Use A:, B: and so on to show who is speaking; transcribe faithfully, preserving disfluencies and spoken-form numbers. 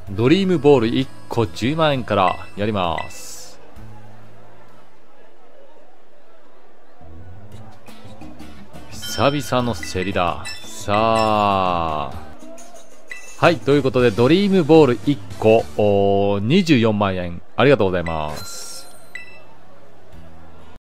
A: ドリームボールいっこじゅうまんえんからやります。久々の競りだ。さあ。はい。ということで、ドリームボールいっこ、にじゅうよんまんえん。ありがとうございます。